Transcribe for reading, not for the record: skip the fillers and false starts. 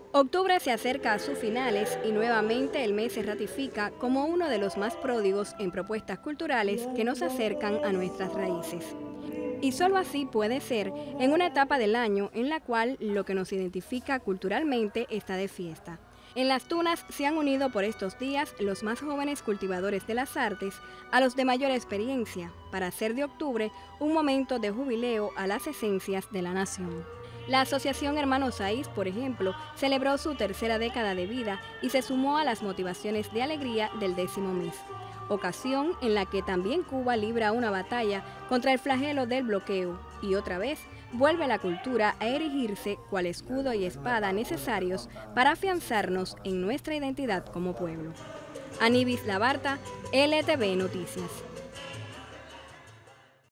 Octubre se acerca a sus finales y nuevamente el mes se ratifica como uno de los más pródigos en propuestas culturales que nos acercan a nuestras raíces. Y solo así puede ser en una etapa del año en la cual lo que nos identifica culturalmente está de fiesta. En Las Tunas se han unido por estos días los más jóvenes cultivadores de las artes a los de mayor experiencia para hacer de octubre un momento de jubileo a las esencias de la nación. La Asociación Hermanos Saiz, por ejemplo, celebró su tercera década de vida y se sumó a las motivaciones de alegría del 10º mes, ocasión en la que también Cuba libra una batalla contra el flagelo del bloqueo y otra vez vuelve la cultura a erigirse cual escudo y espada necesarios para afianzarnos en nuestra identidad como pueblo. Anibis Labarta, LTV Noticias.